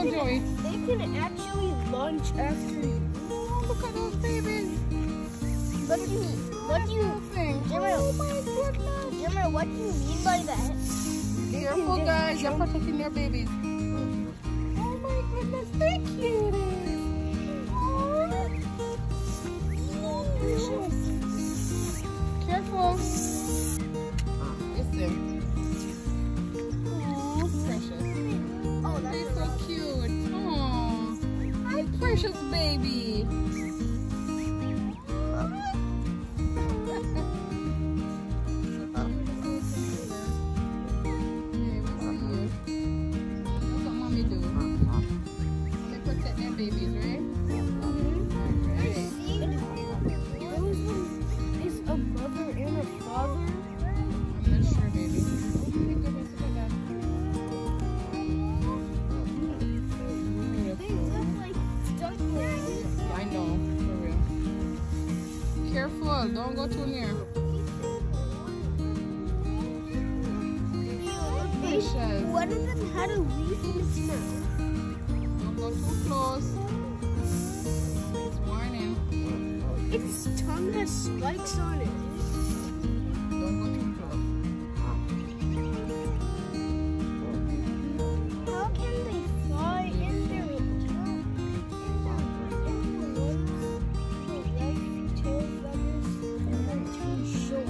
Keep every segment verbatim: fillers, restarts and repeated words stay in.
can, Joey. they can actually launch after you. Oh, look at those babies. What do you, what do you, Jimmer, Oh my goodness. Jimmer, what do you mean by that? Be careful, guys. You're protecting your babies. Oh my goodness. They're cute. Careful. Listen. Oh, precious. Oh, They're that's so cute. Oh, my precious baby. Yeah, we see you. That's what mommy do. They protect their babies, right? Right. See, those ones is a mother and a father. I'm not sure, baby. Oh my goodness, look at that. They look like ducklings. I know, for real. Careful, don't go too near. Precious. One of them had a leaf in its mouth. Don't go too close. It's warning. Its tongue has spikes on it. Don't go too close. How can they fly in their in the woods? Their legs, tail feathers are too short.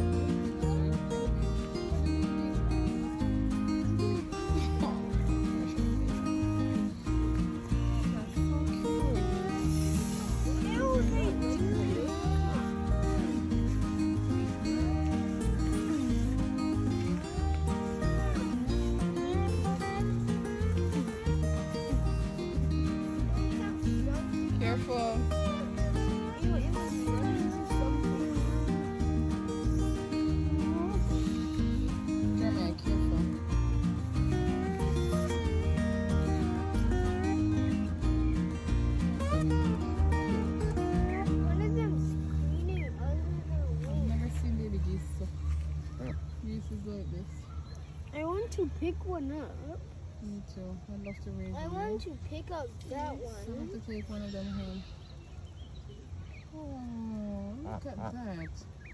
Ew, they do. Careful. Ew, it was running something. Jeremiah, careful. One of them's cleaning under their I've wings. never seen baby geese. So. Geese is like this. I want to pick one up. Me too. I'd love to raise I them. want to pick up that I one. want to take one of them home. Oh, look at that.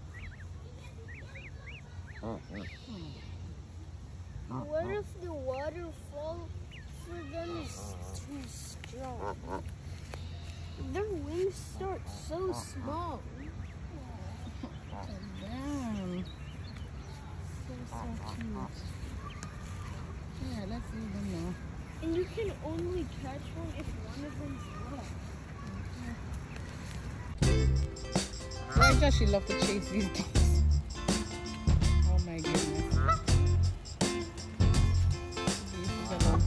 What if the waterfall for them is too strong? Their wings start so small. Damn. So, so cute. Yeah, let's leave them now. And you can only catch one if one of them's left. I just she love to chase these geese. Oh my goodness. Geese is a lot.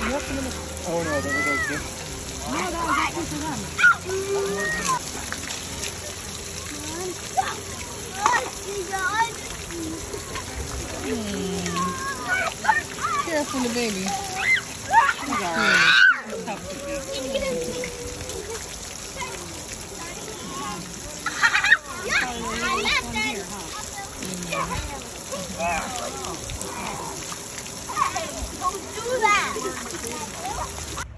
Oh no, that was okay. No, that was actually for them. Hmm. Careful, the baby. He's alright. Tough to eat. Don't do that.